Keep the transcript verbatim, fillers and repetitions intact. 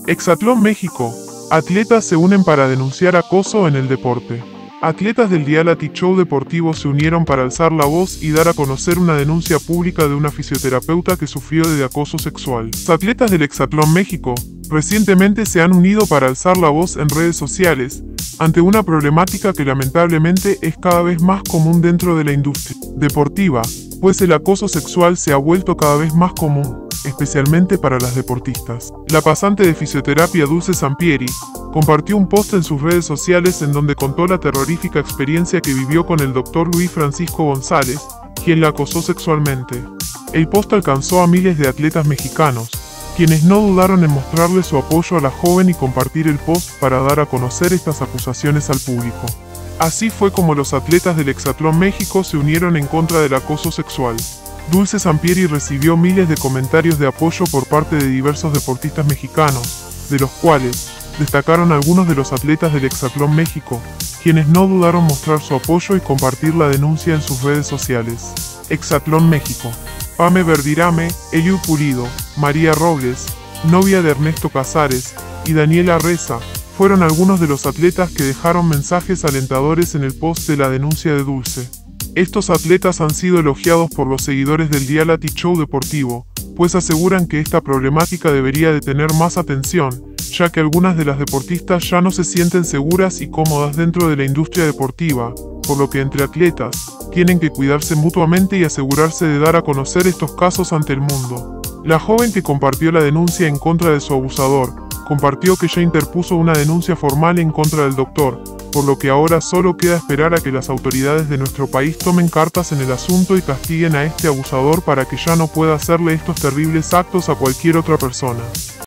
Exatlón México. Atletas se unen para denunciar acoso en el deporte. Atletas del reality show deportivo se unieron para alzar la voz y dar a conocer una denuncia pública de una fisioterapeuta que sufrió de acoso sexual. Los atletas del Exatlón México recientemente se han unido para alzar la voz en redes sociales ante una problemática que lamentablemente es cada vez más común dentro de la industria deportiva, pues el acoso sexual se ha vuelto cada vez más común, especialmente para las deportistas. La pasante de fisioterapia Dulce Sampieri compartió un post en sus redes sociales en donde contó la terrorífica experiencia que vivió con el doctor Luis Francisco González, quien la acosó sexualmente. El post alcanzó a miles de atletas mexicanos, quienes no dudaron en mostrarle su apoyo a la joven y compartir el post para dar a conocer estas acusaciones al público. Así fue como los atletas del Exatlón México se unieron en contra del acoso sexual. Dulce Sampieri recibió miles de comentarios de apoyo por parte de diversos deportistas mexicanos, de los cuales destacaron algunos de los atletas del Exatlón México, quienes no dudaron mostrar su apoyo y compartir la denuncia en sus redes sociales. Exatlón México. Pame Verdirame, Eliud Pulido, María Robles, novia de Ernesto Casares, y Daniela Reza, fueron algunos de los atletas que dejaron mensajes alentadores en el post de la denuncia de Dulce. Estos atletas han sido elogiados por los seguidores del reality show deportivo, pues aseguran que esta problemática debería de tener más atención, ya que algunas de las deportistas ya no se sienten seguras y cómodas dentro de la industria deportiva, por lo que entre atletas, tienen que cuidarse mutuamente y asegurarse de dar a conocer estos casos ante el mundo. La joven que compartió la denuncia en contra de su abusador, compartió que ya interpuso una denuncia formal en contra del doctor, por lo que ahora solo queda esperar a que las autoridades de nuestro país tomen cartas en el asunto y castiguen a este abusador para que ya no pueda hacerle estos terribles actos a cualquier otra persona.